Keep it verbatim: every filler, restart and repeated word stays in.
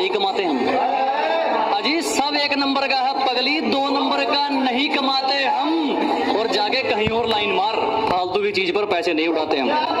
नहीं कमाते हम। अजी सब एक नंबर का है पगली, दो नंबर का नहीं कमाते हम। और जाके कहीं और लाइन मार, फालतू की चीज पर पैसे नहीं उठाते हम।